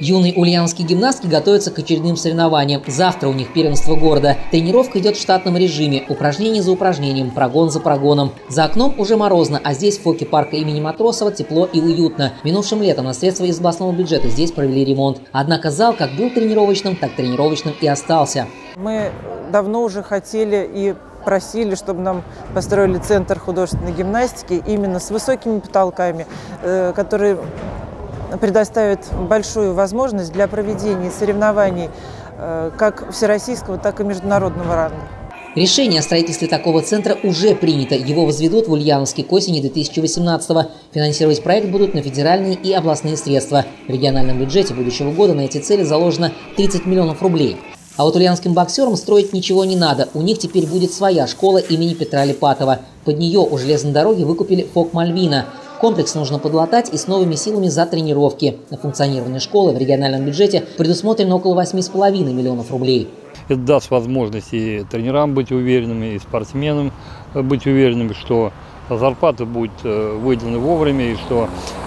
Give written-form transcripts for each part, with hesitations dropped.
Юные ульяновские гимнастки готовятся к очередным соревнованиям. Завтра у них первенство города. Тренировка идет в штатном режиме. Упражнение за упражнением, прогон за прогоном. За окном уже морозно, а здесь в фоке парка имени Матросова тепло и уютно. Минувшим летом на средства из областного бюджета здесь провели ремонт. Однако зал как был тренировочным, так тренировочным и остался. Мы давно уже хотели и просили, чтобы нам построили центр художественной гимнастики именно с высокими потолками, который предоставит большую возможность для проведения соревнований как всероссийского, так и международного ранга. Решение о строительстве такого центра уже принято. Его возведут в Ульяновске к осени 2018-го. Финансировать проект будут на федеральные и областные средства. В региональном бюджете будущего года на эти цели заложено 30 миллионов рублей. А вот ульяновским боксерам строить ничего не надо. У них теперь будет своя школа имени Петра Липатова. Под нее у железной дороги выкупили ФОК «Мальвина». Комплекс нужно подлатать и с новыми силами за тренировки. На функционирование школы в региональном бюджете предусмотрено около 8,5 миллионов рублей. Это даст возможность и тренерам быть уверенными, и спортсменам быть уверенными, что зарплата будет выделена вовремя и что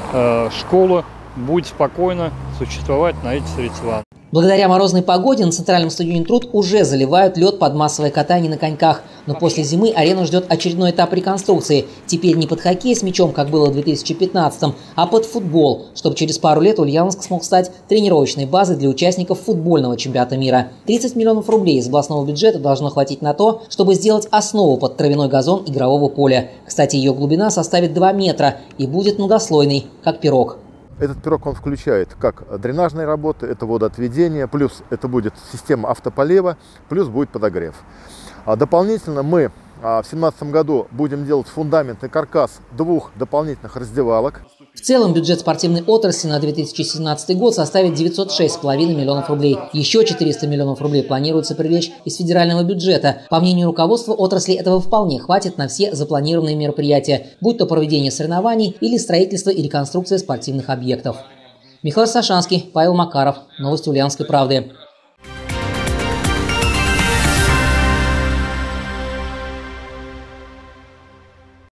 школа будет спокойно существовать на эти средства. Благодаря морозной погоде на центральном стадионе «Труд» уже заливают лед под массовое катание на коньках. Но после зимы арену ждет очередной этап реконструкции. Теперь не под хоккей с мячом, как было в 2015-м, а под футбол, чтобы через пару лет Ульяновск смог стать тренировочной базой для участников футбольного чемпионата мира. 30 миллионов рублей из областного бюджета должно хватить на то, чтобы сделать основу под травяной газон игрового поля. Кстати, ее глубина составит 2 метра и будет многослойной, как пирог. Этот пирог он включает как дренажные работы, это водоотведение, плюс это будет система автополива, плюс будет подогрев. Дополнительно мы в 2017 году будем делать фундамент и каркас 2 дополнительных раздевалок. В целом бюджет спортивной отрасли на 2017 год составит 906,5 миллионов рублей. Еще 400 миллионов рублей планируется привлечь из федерального бюджета. По мнению руководства отрасли, этого вполне хватит на все запланированные мероприятия, будь то проведение соревнований или строительство и реконструкция спортивных объектов. Михаил Сашанский, Павел Макаров. Новости Ульяновской правды.